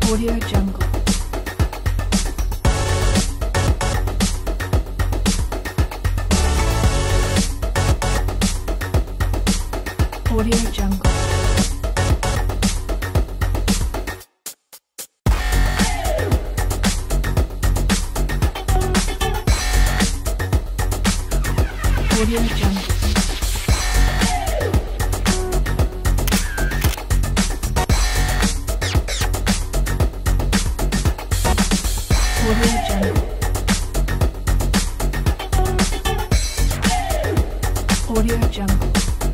Audio Jungle. Audio Jungle. Audio Jungle. Audio Jungle. Audio Jungle.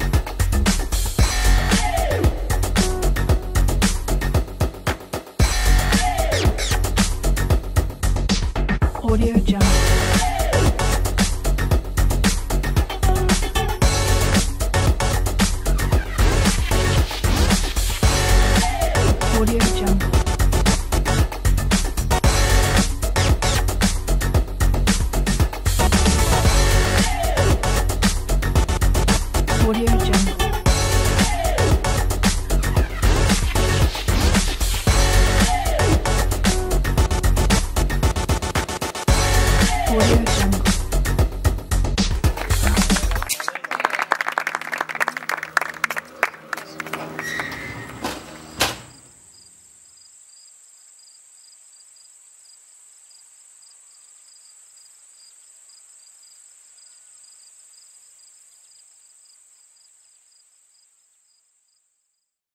Audio Jungle. Audio Jungle. Audio Jungle. Audio Jungle.